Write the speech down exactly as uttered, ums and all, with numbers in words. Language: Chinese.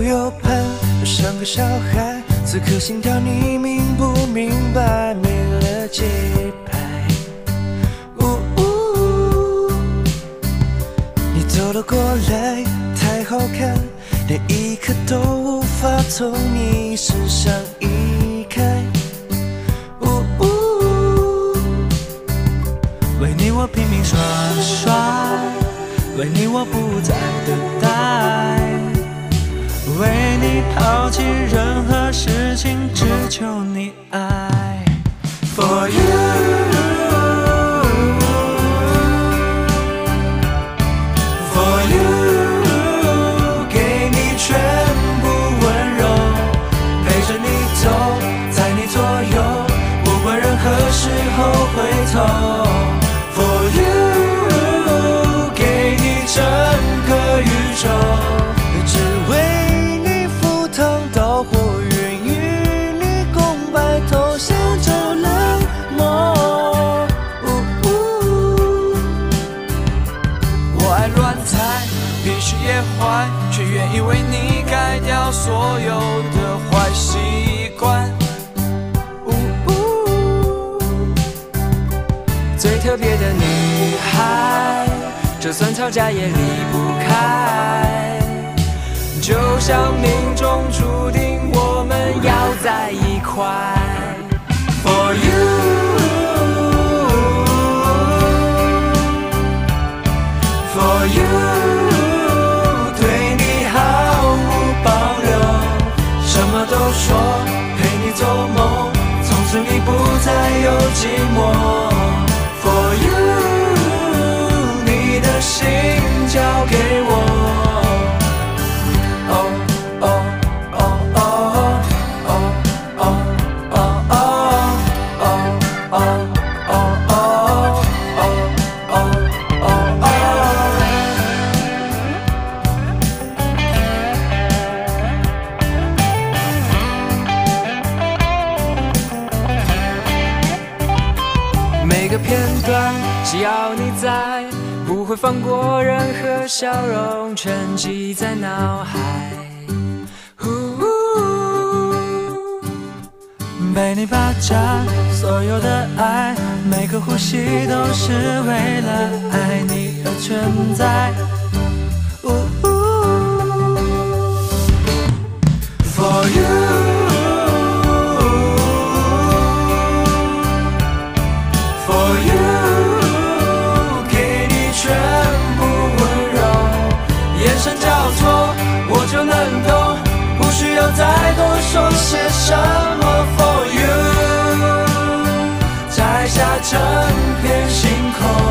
右盼，又像个小孩，此刻心跳你明不明白？没了节拍。呜呜，你走了过来，太好看，连一刻都无法从你身上移开。呜呜，为你我拼命耍帅，为你我不再等待。 为你抛弃任何事情，只求你爱。For you, for you， 给你全部温柔，陪着你走，在你左右，不管任何时候回头。For you， 给你整个宇宙，只为。 也坏，却愿意为你改掉所有的坏习惯。呜呜，最特别的女孩，就算吵架也离不开，就像命中注定我们要在一块。For you， for you。 都说陪你做梦，从此你不再有寂寞。For you， 你的心交给我。哦哦哦哦哦哦哦哦哦哦哦哦哦。 每个片段，只要你在，不会放过任何笑容，沉积在脑海。被你霸占所有的爱，每个呼吸都是为了爱你而存在。For you。 我就能懂，不需要再多说些什么。For you， 摘下整片星空。